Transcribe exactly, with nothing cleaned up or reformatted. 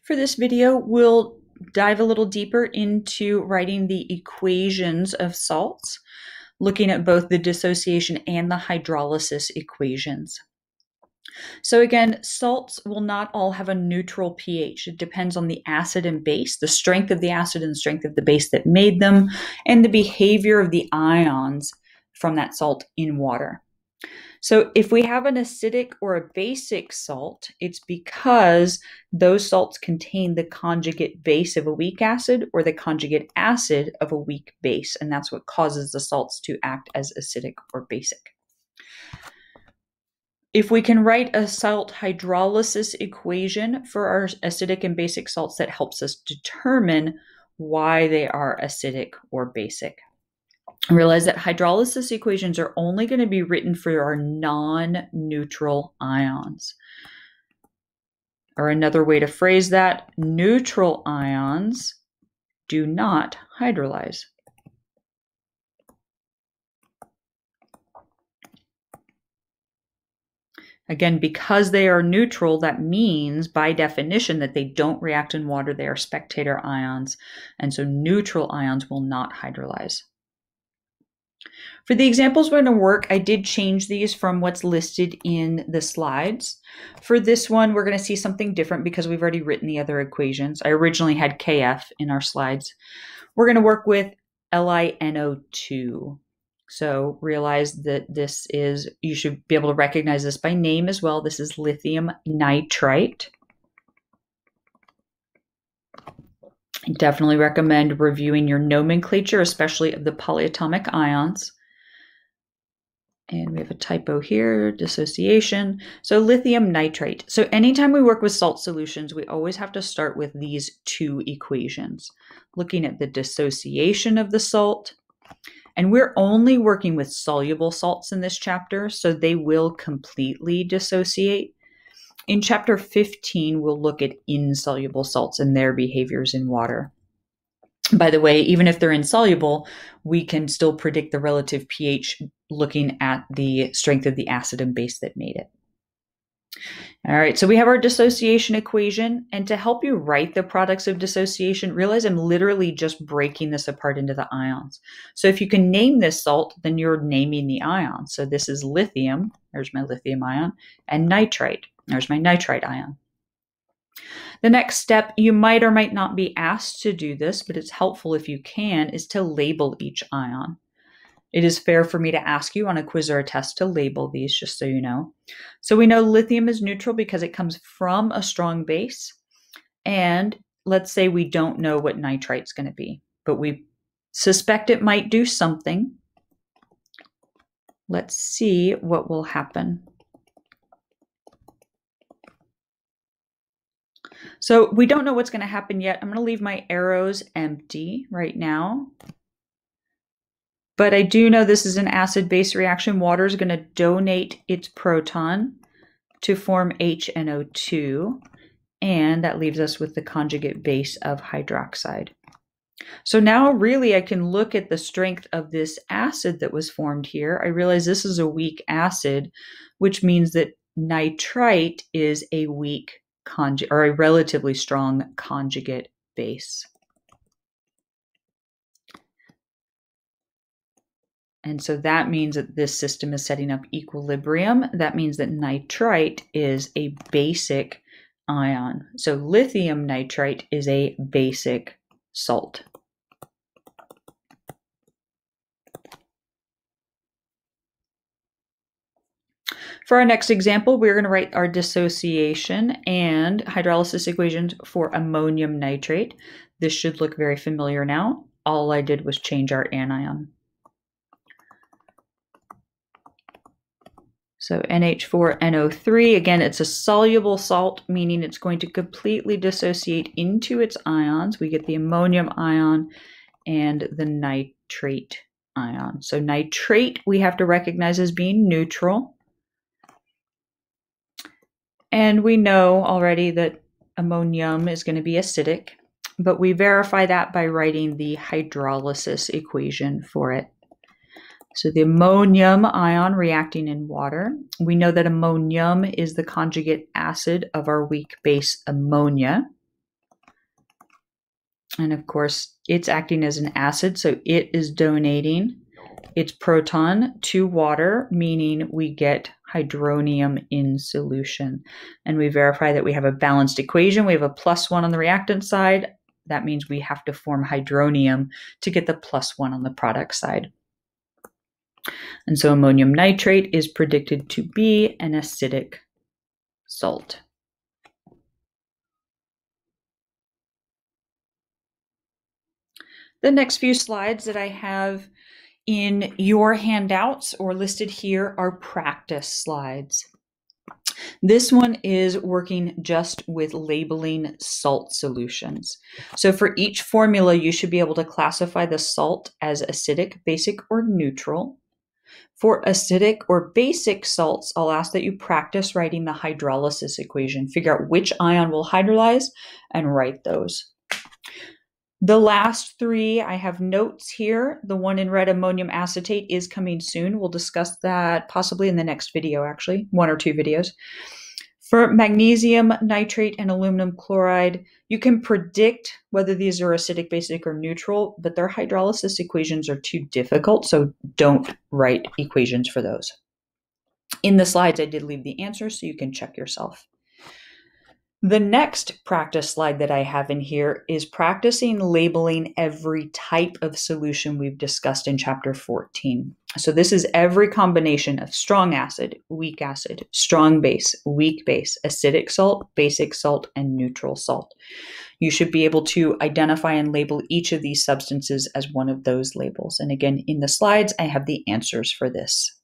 For this video, we'll dive a little deeper into writing the equations of salts, looking at both the dissociation and the hydrolysis equations. So again, salts will not all have a neutral pH. It depends on the acid and base, the strength of the acid and the strength of the base that made them, and the behavior of the ions from that salt in water. So if we have an acidic or a basic salt, it's because those salts contain the conjugate base of a weak acid or the conjugate acid of a weak base, and that's what causes the salts to act as acidic or basic. If we can write a salt hydrolysis equation for our acidic and basic salts, that helps us determine why they are acidic or basic. Realize that hydrolysis equations are only going to be written for our non-neutral ions. Or another way to phrase that, neutral ions do not hydrolyze. Again, because they are neutral, that means by definition that they don't react in water. They are spectator ions, and so neutral ions will not hydrolyze. For the examples we're going to work, I did change these from what's listed in the slides. For this one, we're going to see something different because we've already written the other equations. I originally had K F in our slides. We're going to work with L i N O two. So realize that this is, you should be able to recognize this by name as well. This is lithium nitrite. I definitely recommend reviewing your nomenclature, especially of the polyatomic ions. And we have a typo here, dissociation. So lithium nitrate. So anytime we work with salt solutions, we always have to start with these two equations, looking at the dissociation of the salt. And we're only working with soluble salts in this chapter, so they will completely dissociate. In chapter fifteen, we'll look at insoluble salts and their behaviors in water. By the way, even if they're insoluble, we can still predict the relative pH looking at the strength of the acid and base that made it. All right, so we have our dissociation equation, and to help you write the products of dissociation, realize I'm literally just breaking this apart into the ions. So if you can name this salt, then you're naming the ion. So this is lithium, there's my lithium ion, and nitrite, there's my nitrite ion. The next step, you might or might not be asked to do this, but it's helpful if you can, is to label each ion. It is fair for me to ask you on a quiz or a test to label these, just so you know. So we know lithium is neutral because it comes from a strong base. And let's say we don't know what nitrite's going to be, but we suspect it might do something. Let's see what will happen. So we don't know what's going to happen yet. I'm going to leave my arrows empty right now. But I do know this is an acid-base reaction. Water is going to donate its proton to form H N O two, and that leaves us with the conjugate base of hydroxide. So now really I can look at the strength of this acid that was formed here. I realize this is a weak acid, which means that nitrite is a weak conjugate, or a relatively strong conjugate base. And so that means that this system is setting up equilibrium. That means that nitrite is a basic ion. So lithium nitrite is a basic salt. For our next example, we're going to write our dissociation and hydrolysis equations for ammonium nitrate. This should look very familiar now. All I did was change our anion. So N H four N O three, again, it's a soluble salt, meaning it's going to completely dissociate into its ions. We get the ammonium ion and the nitrate ion. So nitrate we have to recognize as being neutral. And we know already that ammonium is going to be acidic, but we verify that by writing the hydrolysis equation for it. So the ammonium ion reacting in water, we know that ammonium is the conjugate acid of our weak base ammonia. And of course, it's acting as an acid, so it is donating its proton to water, meaning we get hydronium in solution. And we verify that we have a balanced equation. We have a plus one on the reactant side. That means we have to form hydronium to get the plus one on the product side. And so ammonium nitrate is predicted to be an acidic salt. The next few slides that I have in your handouts or listed here are practice slides. This one is working just with labeling salt solutions. So for each formula, you should be able to classify the salt as acidic, basic, or neutral. For acidic or basic salts, I'll ask that you practice writing the hydrolysis equation. Figure out which ion will hydrolyze and write those. The last three, I have notes here. The one in red, ammonium acetate, is coming soon. We'll discuss that possibly in the next video, actually, one or two videos. For magnesium nitrate and aluminum chloride, you can predict whether these are acidic, basic, or neutral, but their hydrolysis equations are too difficult, so don't write equations for those. In the slides, I did leave the answers, so you can check yourself. The next practice slide that I have in here is practicing labeling every type of solution we've discussed in chapter fourteen. So this is every combination of strong acid, weak acid, strong base, weak base, acidic salt, basic salt, and neutral salt. You should be able to identify and label each of these substances as one of those labels. And again, in the slides, I have the answers for this.